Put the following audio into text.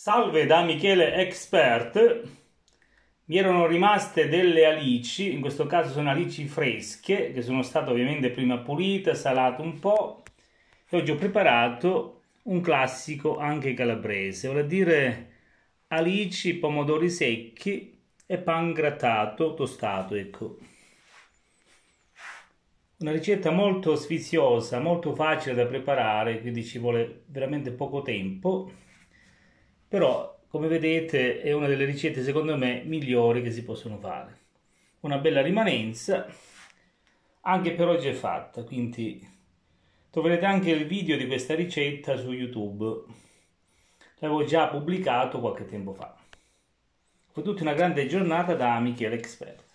Salve da Michele Expert. Mi erano rimaste delle alici, in questo caso sono alici fresche, che sono state ovviamente prima pulite, salate un po', e oggi ho preparato un classico anche calabrese, vuol dire alici, pomodori secchi e pan grattato, tostato, ecco. Una ricetta molto sfiziosa, molto facile da preparare, quindi ci vuole veramente poco tempo, però come vedete è una delle ricette secondo me migliori che si possono fare. Una bella rimanenza, anche per oggi è fatta, quindi troverete anche il video di questa ricetta su YouTube. L'avevo già pubblicato qualche tempo fa. Fu tutta una grande giornata da Michele Expert.